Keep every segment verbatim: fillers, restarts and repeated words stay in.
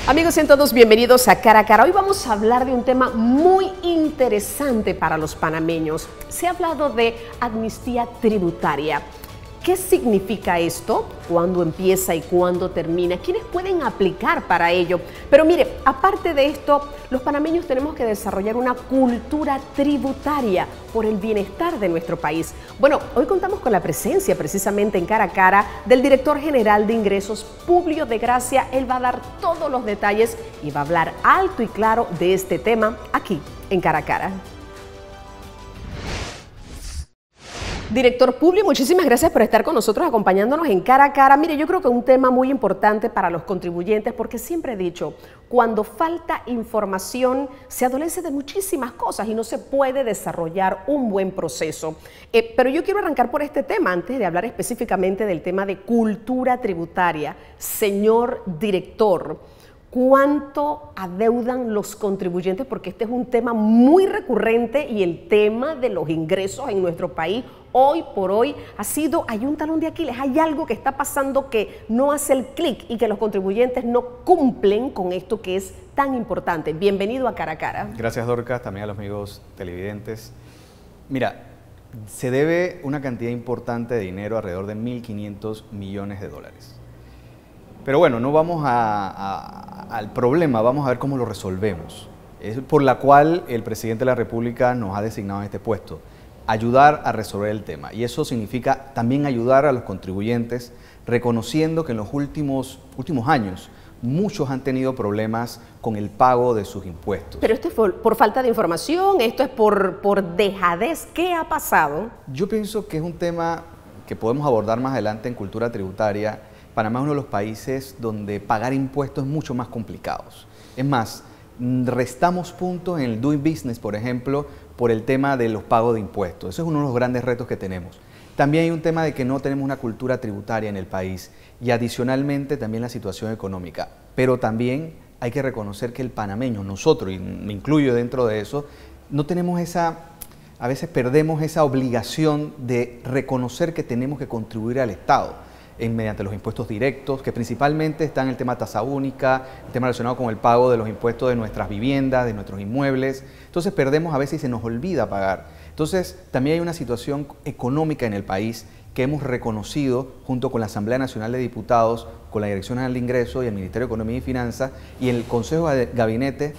Amigos, sean todos bienvenidos a Cara a Cara. Hoy vamos a hablar de un tema muy interesante para los panameños. Se ha hablado de amnistía tributaria. ¿Qué significa esto? ¿Cuándo empieza y cuándo termina? ¿Quiénes pueden aplicar para ello? Pero mire, aparte de esto, los panameños tenemos que desarrollar una cultura tributaria por el bienestar de nuestro país. Bueno, hoy contamos con la presencia precisamente en Cara a Cara del director general de Ingresos, Publio de Gracia. Él va a dar todos los detalles y va a hablar alto y claro de este tema aquí en Cara a Cara. Director Publio, muchísimas gracias por estar con nosotros acompañándonos en Cara a Cara. Mire, yo creo que es un tema muy importante para los contribuyentes porque siempre he dicho, cuando falta información se adolece de muchísimas cosas y no se puede desarrollar un buen proceso. Eh, pero yo quiero arrancar por este tema antes de hablar específicamente del tema de cultura tributaria. Señor director, ¿cuánto adeudan los contribuyentes? Porque este es un tema muy recurrente y el tema de los ingresos en nuestro país hoy por hoy ha sido, hay un talón de Aquiles, hay algo que está pasando que no hace el clic y que los contribuyentes no cumplen con esto que es tan importante. Bienvenido a Cara a Cara. Gracias, Dorcas, también a los amigos televidentes. Mira, se debe una cantidad importante de dinero, alrededor de mil quinientos millones de dólares. Pero bueno, no vamos a, a, al problema, vamos a ver cómo lo resolvemos. Es por la cual el presidente de la República nos ha designado en este puesto, ayudar a resolver el tema. Y eso significa también ayudar a los contribuyentes, reconociendo que en los últimos, últimos años muchos han tenido problemas con el pago de sus impuestos. Pero esto es por, por falta de información, esto es por, por dejadez. ¿Qué ha pasado? Yo pienso que es un tema que podemos abordar más adelante en cultura tributaria. Panamá es uno de los países donde pagar impuestos es mucho más complicado. Es más, restamos puntos en el doing business, por ejemplo, por el tema de los pagos de impuestos. Eso es uno de los grandes retos que tenemos. También hay un tema de que no tenemos una cultura tributaria en el país y adicionalmente también la situación económica. Pero también hay que reconocer que el panameño, nosotros, y me incluyo dentro de eso, no tenemos esa, a veces perdemos esa obligación de reconocer que tenemos que contribuir al Estado. En, mediante los impuestos directos, que principalmente están el tema tasa única, el tema relacionado con el pago de los impuestos de nuestras viviendas, de nuestros inmuebles. Entonces perdemos a veces y se nos olvida pagar. Entonces también hay una situación económica en el país que hemos reconocido junto con la Asamblea Nacional de Diputados, con la Dirección General de Ingresos y el Ministerio de Economía y Finanzas, y el Consejo de Gabinete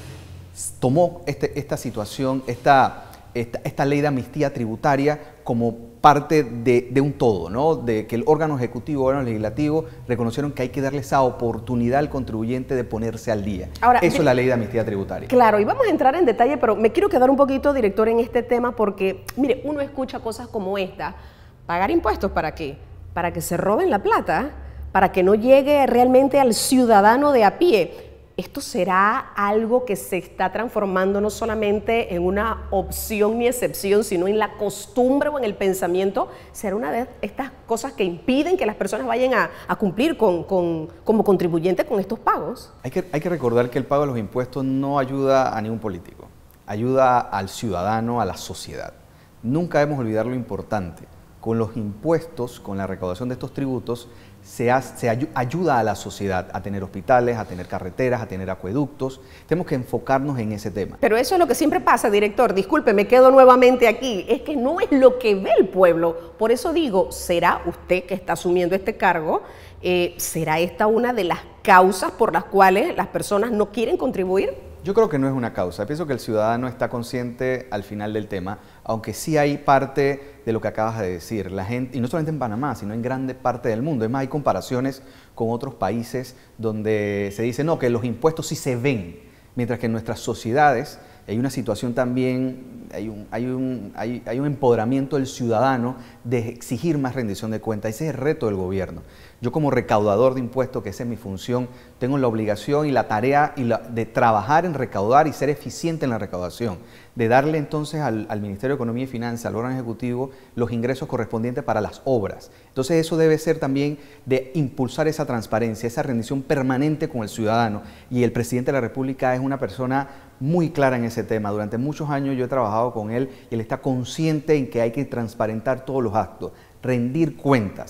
tomó este, esta situación, esta, esta, esta ley de amnistía tributaria como parte de, de un todo, ¿no? De que el órgano ejecutivo, el órgano legislativo reconocieron que hay que darle esa oportunidad al contribuyente de ponerse al día. Ahora, eso es la ley de amnistía tributaria. Claro, y vamos a entrar en detalle, pero me quiero quedar un poquito, director, en este tema porque, mire, uno escucha cosas como esta. ¿Pagar impuestos para qué? Para que se roben la plata, para que no llegue realmente al ciudadano de a pie. ¿Esto será algo que se está transformando no solamente en una opción ni excepción, sino en la costumbre o en el pensamiento? ¿Será una de estas cosas que impiden que las personas vayan a, a cumplir con, con, como contribuyentes con estos pagos? Hay que, hay que recordar que el pago de los impuestos no ayuda a ningún político, ayuda al ciudadano, a la sociedad. Nunca debemos olvidar lo importante. Con los impuestos, con la recaudación de estos tributos, se, hace, se ay ayuda a la sociedad a tener hospitales, a tener carreteras, a tener acueductos. Tenemos que enfocarnos en ese tema. Pero eso es lo que siempre pasa, director. Disculpe, me quedo nuevamente aquí. Es que no es lo que ve el pueblo. Por eso digo, ¿será usted que está asumiendo este cargo? Eh, ¿Será esta una de las causas por las cuales las personas no quieren contribuir? Yo creo que no es una causa. Pienso que el ciudadano está consciente al final del tema, aunque sí hay parte de lo que acabas de decir. La gente, y no solamente en Panamá, sino en grande parte del mundo. Es más, hay comparaciones con otros países donde se dice, no, que los impuestos sí se ven, mientras que en nuestras sociedades hay una situación también, hay un, hay un, hay, hay un empoderamiento del ciudadano de exigir más rendición de cuentas. Ese es el reto del gobierno. Yo como recaudador de impuestos, que esa es mi función, tengo la obligación y la tarea y la, de trabajar en recaudar y ser eficiente en la recaudación, de darle entonces al, al Ministerio de Economía y Finanzas, al órgano ejecutivo, los ingresos correspondientes para las obras. Entonces eso debe ser también de impulsar esa transparencia, esa rendición permanente con el ciudadano. Y el presidente de la República es una persona muy clara en ese tema. Durante muchos años yo he trabajado con él y él está consciente en que hay que transparentar todos los actos, rendir cuentas.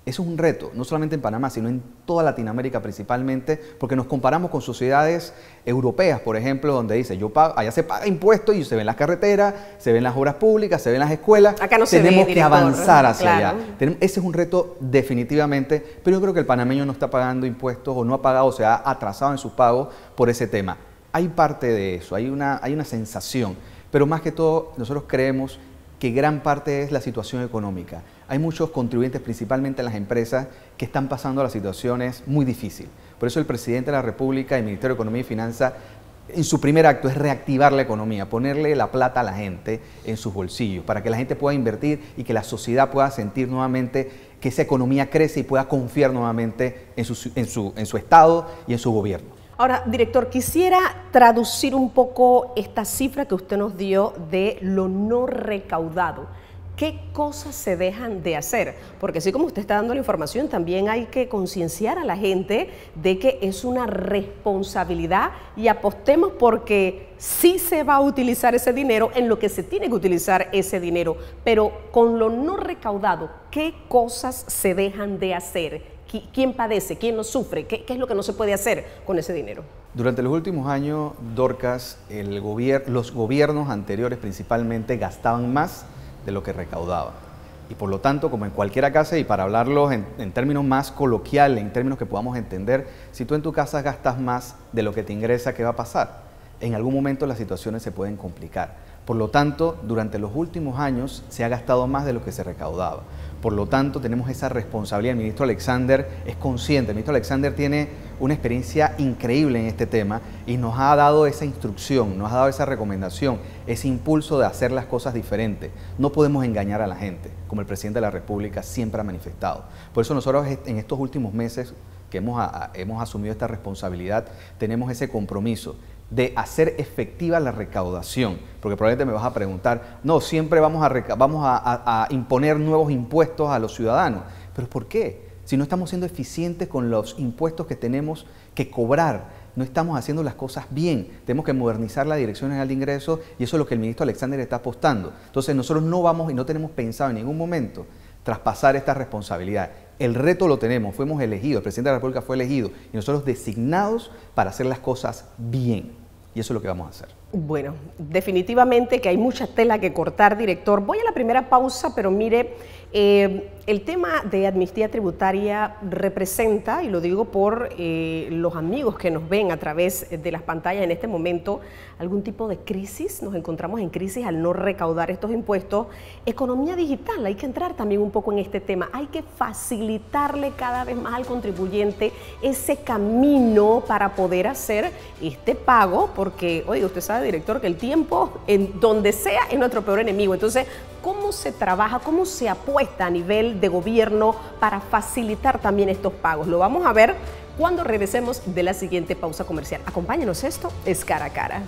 Eso es un reto, no solamente en Panamá, sino en toda Latinoamérica principalmente, porque nos comparamos con sociedades europeas, por ejemplo, donde dice, yo pago, allá se paga impuestos y se ven las carreteras, se ven las obras públicas, se ven las escuelas. Acá no se ve, Tenemos que director, avanzar hacia claro. allá. Tenemos, ese es un reto definitivamente, pero yo creo que el panameño no está pagando impuestos o no ha pagado, o se ha atrasado en sus pagos por ese tema. Hay parte de eso, hay una, hay una sensación, pero más que todo nosotros creemos que gran parte es la situación económica. Hay muchos contribuyentes, principalmente en las empresas, que están pasando las situaciones muy difíciles. Por eso el presidente de la República y el Ministerio de Economía y Finanzas, en su primer acto es reactivar la economía, ponerle la plata a la gente en sus bolsillos, para que la gente pueda invertir y que la sociedad pueda sentir nuevamente que esa economía crece y pueda confiar nuevamente en su, en su, en su Estado y en su gobierno. Ahora, director, quisiera traducir un poco esta cifra que usted nos dio de lo no recaudado. ¿Qué cosas se dejan de hacer? Porque así como usted está dando la información, también hay que concienciar a la gente de que es una responsabilidad y apostemos porque sí se va a utilizar ese dinero en lo que se tiene que utilizar ese dinero. Pero con lo no recaudado, ¿qué cosas se dejan de hacer? ¿Quién padece? ¿Quién lo sufre? ¿Qué, qué es lo que no se puede hacer con ese dinero? Durante los últimos años, Dorcas, el gobier- los gobiernos anteriores principalmente gastaban más de lo que recaudaban. Y por lo tanto, como en cualquier casa, y para hablarlo en, en términos más coloquiales, en términos que podamos entender, si tú en tu casa gastas más de lo que te ingresa, ¿qué va a pasar? En algún momento las situaciones se pueden complicar. Por lo tanto, durante los últimos años se ha gastado más de lo que se recaudaba. Por lo tanto, tenemos esa responsabilidad. El ministro Alexander es consciente. El ministro Alexander tiene una experiencia increíble en este tema y nos ha dado esa instrucción, nos ha dado esa recomendación, ese impulso de hacer las cosas diferentes. No podemos engañar a la gente, como el presidente de la República siempre ha manifestado. Por eso nosotros en estos últimos meses que hemos, a, hemos asumido esta responsabilidad, tenemos ese compromiso de hacer efectiva la recaudación, porque probablemente me vas a preguntar, no, siempre vamos, a, vamos a, a, a imponer nuevos impuestos a los ciudadanos, pero ¿por qué? Si no estamos siendo eficientes con los impuestos que tenemos que cobrar, no estamos haciendo las cosas bien, tenemos que modernizar la Dirección General de Ingresos y eso es lo que el ministro Alexander está apostando. Entonces nosotros no vamos y no tenemos pensado en ningún momento traspasar esta responsabilidad. El reto lo tenemos, fuimos elegidos, el presidente de la República fue elegido y nosotros designados para hacer las cosas bien. Y eso es lo que vamos a hacer. Bueno, definitivamente que hay mucha tela que cortar, director. Voy a la primera pausa, pero mire, eh, el tema de amnistía tributaria representa, y lo digo por eh, los amigos que nos ven a través de las pantallas en este momento, algún tipo de crisis. Nos encontramos en crisis al no recaudar estos impuestos. Economía digital, hay que entrar también un poco en este tema. Hay que facilitarle cada vez más al contribuyente ese camino para poder hacer este pago, porque, oye, usted sabe, director, que el tiempo en donde sea es nuestro peor enemigo. Entonces, ¿cómo se trabaja, cómo se apuesta a nivel de gobierno para facilitar también estos pagos? Lo vamos a ver cuando regresemos de la siguiente pausa comercial. Acompáñenos, esto es Cara a Cara.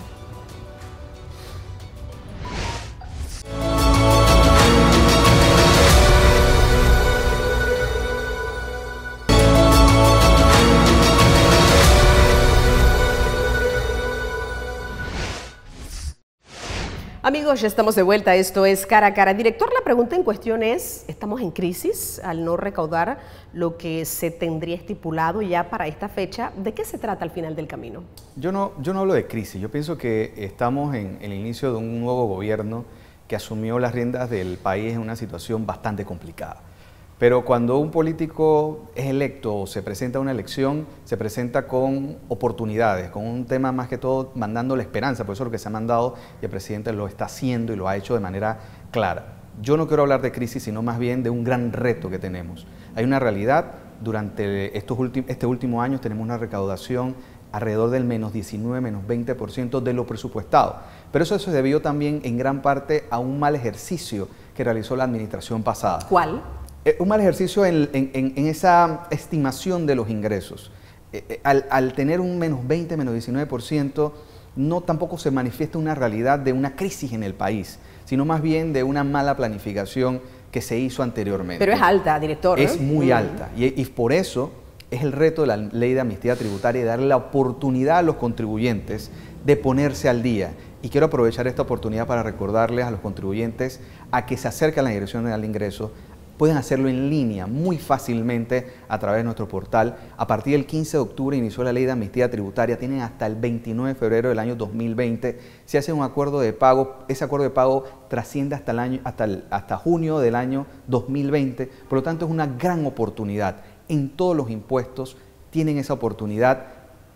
Amigos, ya estamos de vuelta, esto es Cara a Cara. Director, la pregunta en cuestión es, ¿estamos en crisis al no recaudar lo que se tendría estipulado ya para esta fecha? ¿De qué se trata al final del camino? Yo no, yo no hablo de crisis, yo pienso que estamos en el inicio de un nuevo gobierno que asumió las riendas del país en una situación bastante complicada. Pero cuando un político es electo o se presenta a una elección, se presenta con oportunidades, con un tema más que todo mandando la esperanza, por eso es lo que se ha mandado y el presidente lo está haciendo y lo ha hecho de manera clara. Yo no quiero hablar de crisis, sino más bien de un gran reto que tenemos. Hay una realidad, durante estos últimos, este último año tenemos una recaudación alrededor del menos diecinueve, menos veinte por ciento de lo presupuestado. Pero eso se debió también en gran parte a un mal ejercicio que realizó la administración pasada. ¿Cuál? Un mal ejercicio en, en, en esa estimación de los ingresos. Eh, al, al tener un menos veinte, menos diecinueve por ciento, no tampoco se manifiesta una realidad de una crisis en el país, sino más bien de una mala planificación que se hizo anteriormente. Pero es alta, director, ¿no? Es muy mm. alta y, y por eso es el reto de la ley de amnistía tributaria y darle la oportunidad a los contribuyentes de ponerse al día. Y quiero aprovechar esta oportunidad para recordarles a los contribuyentes a que se acerquen a la Dirección General de Ingresos, pueden hacerlo en línea muy fácilmente a través de nuestro portal. A partir del quince de octubre inició la ley de amnistía tributaria, tienen hasta el veintinueve de febrero del año dos mil veinte. Si hacen un acuerdo de pago, ese acuerdo de pago trasciende hasta, el año, hasta, el, hasta junio del año dos mil veinte, por lo tanto es una gran oportunidad. En todos los impuestos tienen esa oportunidad.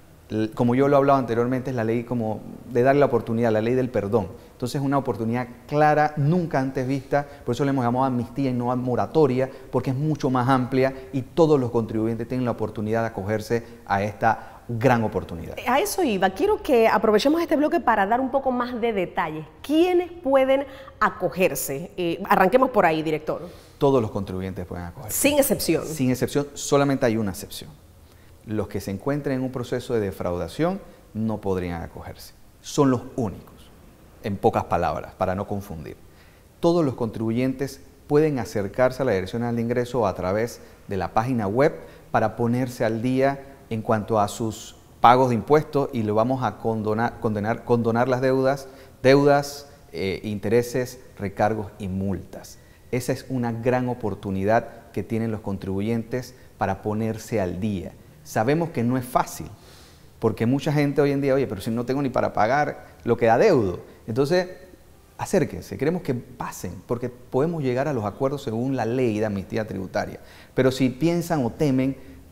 Como yo lo he hablado anteriormente, es la ley como de darle la oportunidad, la ley del perdón. Entonces es una oportunidad clara, nunca antes vista, por eso le hemos llamado amnistía y no moratoria, porque es mucho más amplia y todos los contribuyentes tienen la oportunidad de acogerse a esta gran oportunidad. A eso iba, quiero que aprovechemos este bloque para dar un poco más de detalles. ¿Quiénes pueden acogerse? Eh, arranquemos por ahí, director. Todos los contribuyentes pueden acogerse. Sin excepción. Sin excepción, solamente hay una excepción. Los que se encuentren en un proceso de defraudación no podrían acogerse. Son los únicos, en pocas palabras, para no confundir. Todos los contribuyentes pueden acercarse a la Dirección General de Ingresos a través de la página web para ponerse al día en cuanto a sus pagos de impuestos y le vamos a condonar, condenar, condonar las deudas, deudas, eh, intereses, recargos y multas. Esa es una gran oportunidad que tienen los contribuyentes para ponerse al día. Sabemos que no es fácil, porque mucha gente hoy en día, oye, pero si no tengo ni para pagar lo que adeudo. Entonces, acérquense, queremos que pasen, porque podemos llegar a los acuerdos según la ley de amnistía tributaria. Pero si piensan o temen,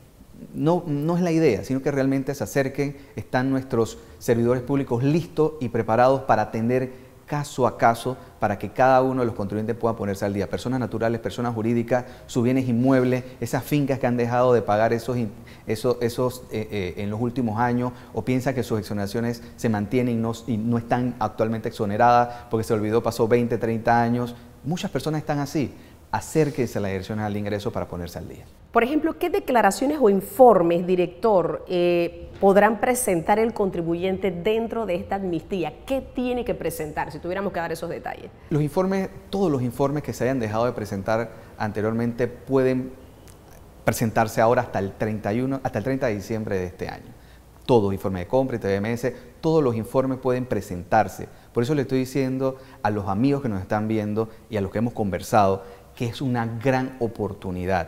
no, no es la idea, sino que realmente se acerquen, están nuestros servidores públicos listos y preparados para atender caso a caso para que cada uno de los contribuyentes pueda ponerse al día. Personas naturales, personas jurídicas, sus bienes inmuebles, esas fincas que han dejado de pagar esos, esos, esos eh, eh, en los últimos años, o piensa que sus exoneraciones se mantienen y no, y no están actualmente exoneradas porque se olvidó, pasó veinte, treinta años. Muchas personas están así. Acérquense a la Dirección General de Ingresos para ponerse al día. Por ejemplo, ¿qué declaraciones o informes, director, eh, podrán presentar el contribuyente dentro de esta amnistía? ¿Qué tiene que presentar, si tuviéramos que dar esos detalles? Los informes, todos los informes que se hayan dejado de presentar anteriormente pueden presentarse ahora hasta el treinta y uno, hasta el treinta de diciembre de este año. Todos, informes de compra y T V M S, todos los informes pueden presentarse. Por eso le estoy diciendo a los amigos que nos están viendo y a los que hemos conversado que es una gran oportunidad.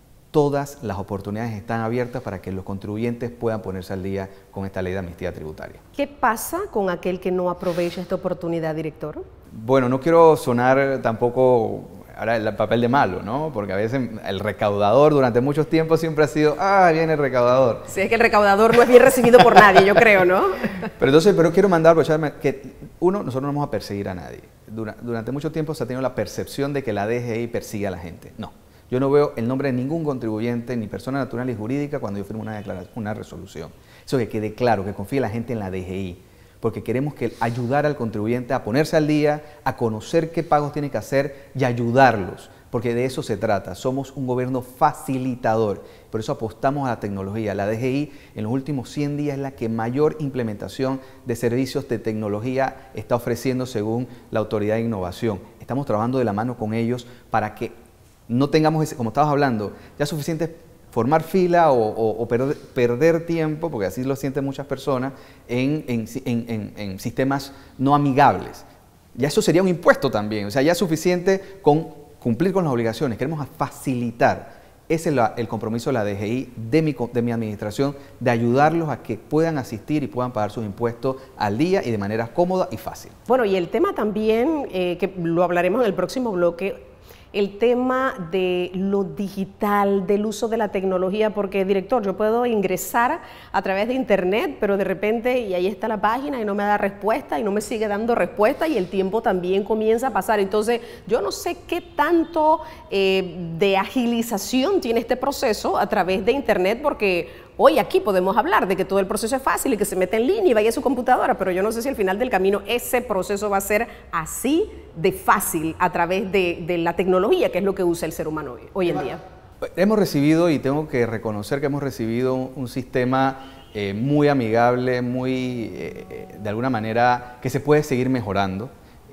Todas las oportunidades están abiertas para que los contribuyentes puedan ponerse al día con esta ley de amnistía tributaria. ¿Qué pasa con aquel que no aprovecha esta oportunidad, director? Bueno, no quiero sonar tampoco ahora el papel de malo, ¿no? Porque a veces el recaudador durante muchos tiempos siempre ha sido, ah, viene el recaudador. Sí, es que el recaudador no es bien recibido por nadie, yo creo, ¿no? Pero entonces, pero quiero mandar, que uno, nosotros no vamos a perseguir a nadie. Durante, durante mucho tiempo se ha tenido la percepción de que la D G I persigue a la gente. No. Yo no veo el nombre de ningún contribuyente, ni persona natural ni jurídica, cuando yo firmo una, declaración, una resolución. Eso que quede claro, que confíe la gente en la D G I, porque queremos que ayudar al contribuyente a ponerse al día, a conocer qué pagos tiene que hacer y ayudarlos, porque de eso se trata. Somos un gobierno facilitador, por eso apostamos a la tecnología. La D G I en los últimos cien días es la que mayor implementación de servicios de tecnología está ofreciendo según la Autoridad de Innovación. Estamos trabajando de la mano con ellos para que no tengamos, ese, como estabas hablando, ya suficiente formar fila o, o, o perder, perder tiempo, porque así lo sienten muchas personas, en, en, en, en, en sistemas no amigables. Ya eso sería un impuesto también, o sea, ya es suficiente con cumplir con las obligaciones. Queremos facilitar, ese es la, el compromiso de la D G I, de mi, de mi administración, de ayudarlos a que puedan asistir y puedan pagar sus impuestos al día y de manera cómoda y fácil. Bueno, y el tema también, eh, que lo hablaremos en el próximo bloque, el tema de lo digital, del uso de la tecnología, porque, director, yo puedo ingresar a través de internet, pero de repente, y ahí está la página y no me da respuesta y no me sigue dando respuesta y el tiempo también comienza a pasar. Entonces, yo no sé qué tanto eh, de agilización tiene este proceso a través de internet, porque hoy aquí podemos hablar de que todo el proceso es fácil y que se mete en línea y vaya a su computadora, pero yo no sé si al final del camino ese proceso va a ser así de fácil a través de, de la tecnología, que es lo que usa el ser humano hoy, hoy en día. Hemos recibido, y tengo que reconocer que hemos recibido un, un sistema eh, muy amigable, muy, eh, de alguna manera, que se puede seguir mejorando.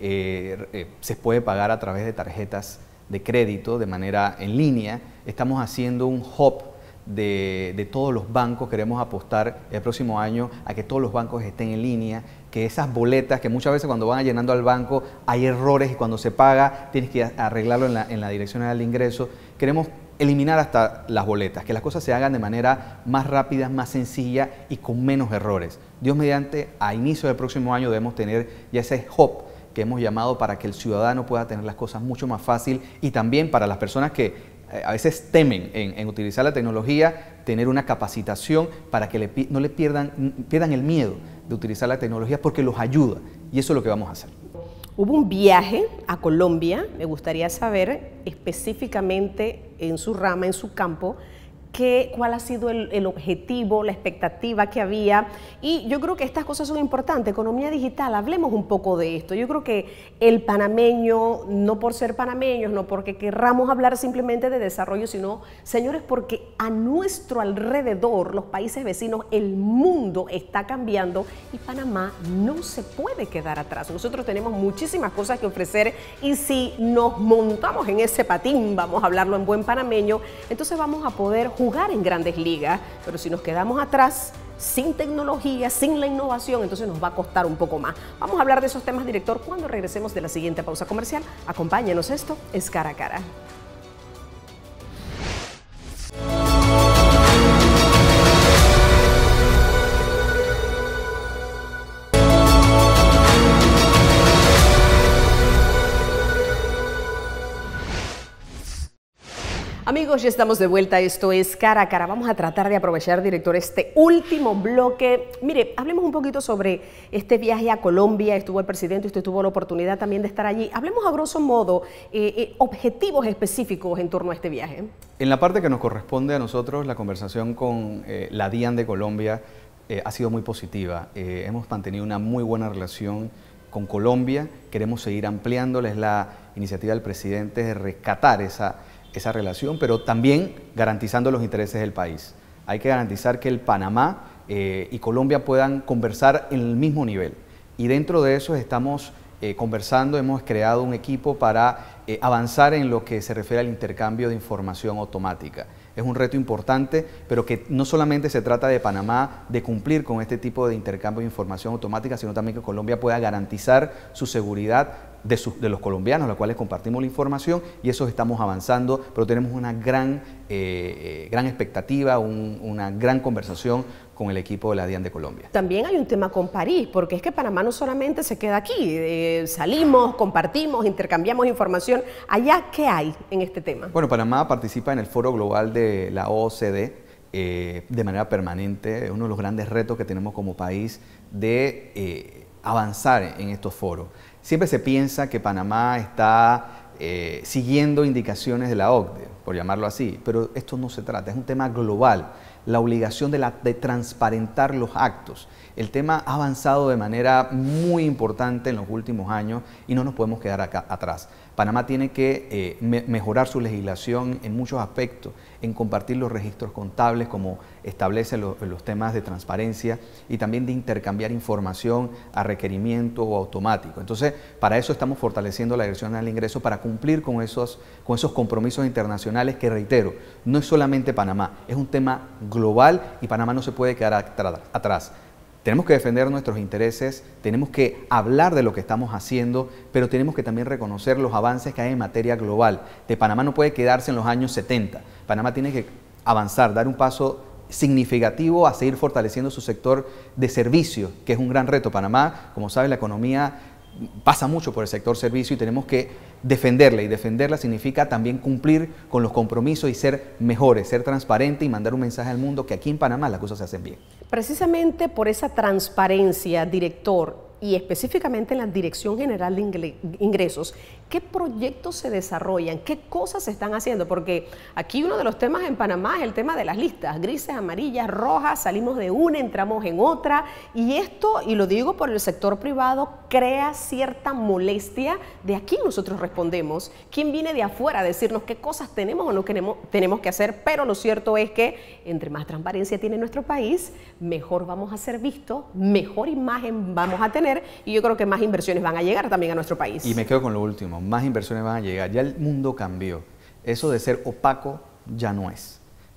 Eh, eh, se puede pagar a través de tarjetas de crédito de manera en línea. Estamos haciendo un hub de, de todos los bancos. Queremos apostar el próximo año a que todos los bancos estén en línea, que esas boletas que muchas veces cuando van llenando al banco hay errores y cuando se paga tienes que arreglarlo en la, en la Dirección General de Ingresos. Queremos eliminar hasta las boletas, que las cosas se hagan de manera más rápida, más sencilla y con menos errores. Dios mediante, a inicio del próximo año debemos tener ya ese hub que hemos llamado para que el ciudadano pueda tener las cosas mucho más fácil, y también para las personas que eh, a veces temen en, en utilizar la tecnología, tener una capacitación para que le, no le pierdan, pierdan el miedo de utilizar la tecnología, porque los ayuda, y eso es lo que vamos a hacer. Hubo un viaje a Colombia, me gustaría saber específicamente en su rama, en su campo, que, cuál ha sido el, el objetivo, la expectativa que había. Y yo creo que estas cosas son importantes. Economía digital, hablemos un poco de esto. Yo creo que el panameño, no por ser panameños, no porque querramos hablar simplemente de desarrollo, sino, señores, porque a nuestro alrededor, los países vecinos, el mundo está cambiando y Panamá no se puede quedar atrás. Nosotros tenemos muchísimas cosas que ofrecer, y si nos montamos en ese patín, vamos a hablarlo en buen panameño, entonces vamos a poder jugar en grandes ligas. Pero si nos quedamos atrás, sin tecnología, sin la innovación, entonces nos va a costar un poco más. Vamos a hablar de esos temas, director, cuando regresemos de la siguiente pausa comercial. Acompáñenos, esto es Cara a Cara. Amigos, ya estamos de vuelta, esto es Cara a Cara. Vamos a tratar de aprovechar, director, este último bloque. Mire, hablemos un poquito sobre este viaje a Colombia. Estuvo el presidente, usted tuvo la oportunidad también de estar allí. Hablemos a grosso modo, eh, eh, objetivos específicos en torno a este viaje. En la parte que nos corresponde a nosotros, la conversación con eh, la DIAN de Colombia eh, ha sido muy positiva. Eh, hemos mantenido una muy buena relación con Colombia, queremos seguir ampliándola. Es la iniciativa del presidente de rescatar esa esa relación, pero también garantizando los intereses del país. Hay que garantizar que el Panamá eh, y Colombia puedan conversar en el mismo nivel, y dentro de eso estamos eh, conversando. Hemos creado un equipo para eh, avanzar en lo que se refiere al intercambio de información automática. Es un reto importante, pero que no solamente se trata de Panamá de cumplir con este tipo de intercambio de información automática, sino también que Colombia pueda garantizar su seguridad de, sus, de los colombianos, a los cuales compartimos la información, y eso estamos avanzando, pero tenemos una gran, eh, gran expectativa, un, una gran conversación con el equipo de la DIAN de Colombia. También hay un tema con París, porque es que Panamá no solamente se queda aquí, eh, salimos, compartimos, intercambiamos información. Allá, ¿qué hay en este tema? Bueno, Panamá participa en el Foro Global de la O C D eh, de manera permanente. Es uno de los grandes retos que tenemos como país de eh, avanzar en estos foros. Siempre se piensa que Panamá está eh, siguiendo indicaciones de la O C D E, por llamarlo así, pero esto no se trata, es un tema global. La obligación de, la, de transparentar los actos. El tema ha avanzado de manera muy importante en los últimos años y no nos podemos quedar acá atrás. Panamá tiene que eh, me, mejorar su legislación en muchos aspectos, en compartir los registros contables como establece lo, los temas de transparencia, y también de intercambiar información a requerimiento o automático. Entonces, para eso estamos fortaleciendo la Dirección General de Ingresos, para cumplir con esos, con esos compromisos internacionales que, reitero, no es solamente Panamá, es un tema global y Panamá no se puede quedar atrás. Tenemos que defender nuestros intereses, tenemos que hablar de lo que estamos haciendo, pero tenemos que también reconocer los avances que hay en materia global. De Panamá no puede quedarse en los años setenta. Panamá tiene que avanzar, dar un paso significativo a seguir fortaleciendo su sector de servicios, que es un gran reto. Panamá, como saben, la economía pasa mucho por el sector servicio y tenemos que defenderla, y defenderla significa también cumplir con los compromisos y ser mejores, ser transparente y mandar un mensaje al mundo que aquí en Panamá las cosas se hacen bien. Precisamente por esa transparencia, director, y específicamente en la Dirección General de Ingresos, ¿qué proyectos se desarrollan? ¿Qué cosas se están haciendo? Porque aquí uno de los temas en Panamá es el tema de las listas, grises, amarillas, rojas, salimos de una, entramos en otra, y esto, y lo digo por el sector privado, crea cierta molestia. De aquí nosotros respondemos. ¿Quién viene de afuera a decirnos qué cosas tenemos o no queremos, tenemos que hacer? Pero lo cierto es que entre más transparencia tiene nuestro país, mejor vamos a ser vistos, mejor imagen vamos a tener, y yo creo que más inversiones van a llegar también a nuestro país. Y me quedo con lo último, más inversiones van a llegar. Ya el mundo cambió. Eso de ser opaco ya no es.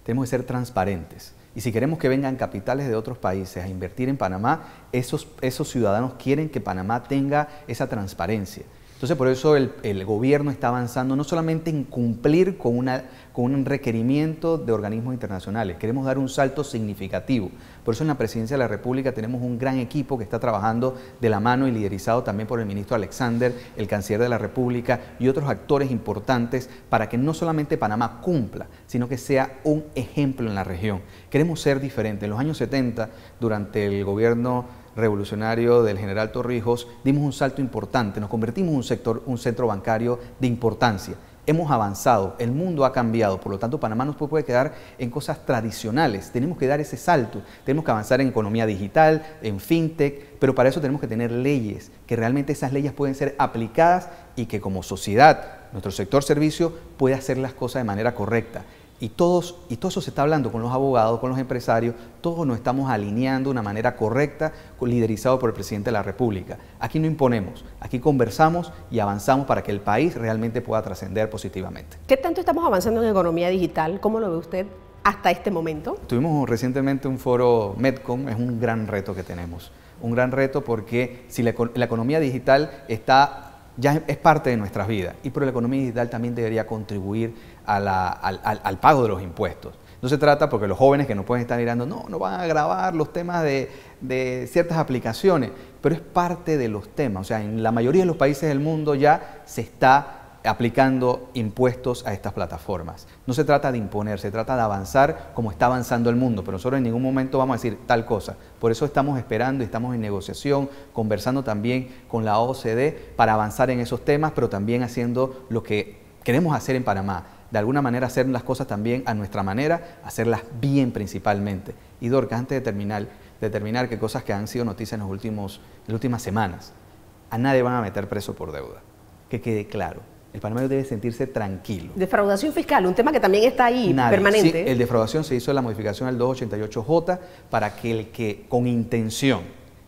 tenemos que ser transparentes. Y si queremos que vengan capitales de otros países a invertir en Panamá, esos, esos ciudadanos quieren que Panamá tenga esa transparencia. Entonces, por eso el, el gobierno está avanzando no solamente en cumplir con, una, con un requerimiento de organismos internacionales, queremos dar un salto significativo. Por eso en la Presidencia de la República tenemos un gran equipo que está trabajando de la mano y liderizado también por el ministro Alexander, el canciller de la República y otros actores importantes para que no solamente Panamá cumpla, sino que sea un ejemplo en la región. Queremos ser diferentes. En los años setenta, durante el gobierno revolucionario del general Torrijos, dimos un salto importante, nos convertimos en un, sector, un centro bancario de importancia. Hemos avanzado, el mundo ha cambiado, por lo tanto Panamá no puede quedar en cosas tradicionales, tenemos que dar ese salto, tenemos que avanzar en economía digital, en fintech, pero para eso tenemos que tener leyes, que realmente esas leyes pueden ser aplicadas y que como sociedad, nuestro sector servicio pueda hacer las cosas de manera correcta. Y, todos, y todo eso se está hablando con los abogados, con los empresarios, todos nos estamos alineando de una manera correcta, liderizado por el presidente de la República. Aquí no imponemos, aquí conversamos y avanzamos para que el país realmente pueda trascender positivamente. ¿Qué tanto estamos avanzando en economía digital? ¿Cómo lo ve usted hasta este momento? Tuvimos recientemente un foro Medcom, es un gran reto que tenemos. Un gran reto porque si la, la economía digital está... ya es parte de nuestras vidas, y pero la economía digital también debería contribuir a la, al, al, al pago de los impuestos. No se trata porque los jóvenes que nos pueden estar mirando, no, no van a grabar los temas de, de ciertas aplicaciones, pero es parte de los temas. O sea, en la mayoría de los países del mundo ya se está aplicando impuestos a estas plataformas. No se trata de imponer, se trata de avanzar como está avanzando el mundo, pero nosotros en ningún momento vamos a decir tal cosa. Por eso estamos esperando y estamos en negociación, conversando también con la O C D para avanzar en esos temas, pero también haciendo lo que queremos hacer en Panamá. De alguna manera hacer las cosas también a nuestra manera, hacerlas bien principalmente. Y Dorcas, antes de terminar, de terminar que cosas que han sido noticias en, los últimos, en las últimas semanas, a nadie van a meter preso por deuda. Que quede claro. El panameño debe sentirse tranquilo. Defraudación fiscal, un tema que también está ahí, Nadie. permanente. Sí, el defraudación se hizo la modificación del doscientos ochenta y ocho J para que el que con intención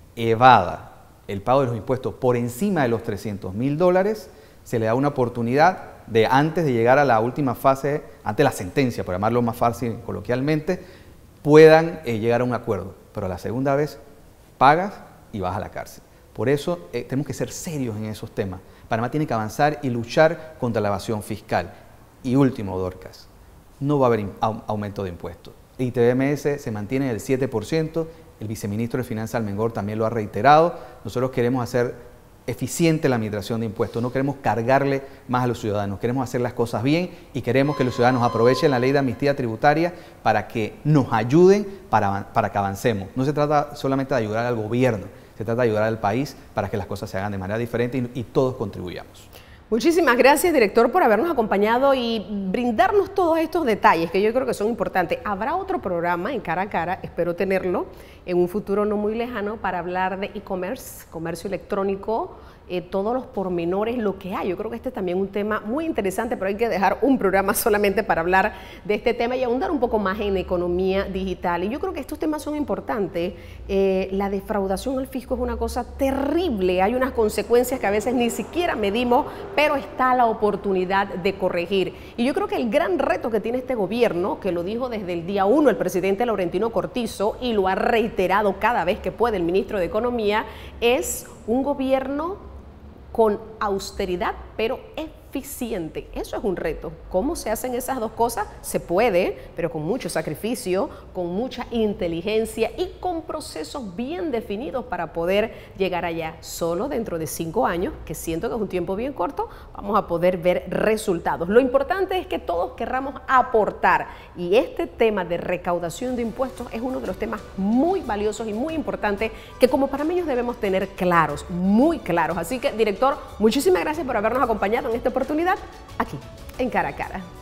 evada el pago de los impuestos por encima de los trescientos mil dólares, se le da una oportunidad de antes de llegar a la última fase, antes de la sentencia, por llamarlo más fácil coloquialmente, puedan eh, llegar a un acuerdo. Pero la segunda vez pagas y vas a la cárcel. Por eso eh, tenemos que ser serios en esos temas. Panamá tiene que avanzar y luchar contra la evasión fiscal. Y último, Dorcas, no va a haber aumento de impuestos. El I T B M S se mantiene en el siete por ciento, el viceministro de Finanzas Almengor también lo ha reiterado. Nosotros queremos hacer eficiente la administración de impuestos, no queremos cargarle más a los ciudadanos, queremos hacer las cosas bien y queremos que los ciudadanos aprovechen la ley de amnistía tributaria para que nos ayuden para, para que avancemos. No se trata solamente de ayudar al gobierno, se trata de ayudar al país para que las cosas se hagan de manera diferente y, y todos contribuyamos. Muchísimas gracias, director, por habernos acompañado y brindarnos todos estos detalles que yo creo que son importantes. Habrá otro programa en Cara a Cara, espero tenerlo en un futuro no muy lejano, para hablar de e-commerce, comercio electrónico, eh, todos los pormenores, lo que hay. Yo creo que este es también un tema muy interesante, pero hay que dejar un programa solamente para hablar de este tema y ahondar un poco más en economía digital. Y yo creo que estos temas son importantes. Eh, la defraudación al fisco es una cosa terrible, hay unas consecuencias que a veces ni siquiera medimos, pero está la oportunidad de corregir. Y yo creo que el gran reto que tiene este gobierno, que lo dijo desde el día uno el presidente Laurentino Cortizo y lo ha reiterado cada vez que puede el ministro de Economía, es un gobierno con austeridad, pero eficiente. Eso es un reto. ¿Cómo se hacen esas dos cosas? Se puede, pero con mucho sacrificio, con mucha inteligencia y con procesos bien definidos para poder llegar allá. Solo dentro de cinco años, que siento que es un tiempo bien corto, vamos a poder ver resultados. Lo importante es que todos querramos aportar, y este tema de recaudación de impuestos es uno de los temas muy valiosos y muy importantes que como panameños debemos tener claros, muy claros. Así que, director, muchísimas gracias por habernos acompañado en esta oportunidad aquí en Cara a Cara.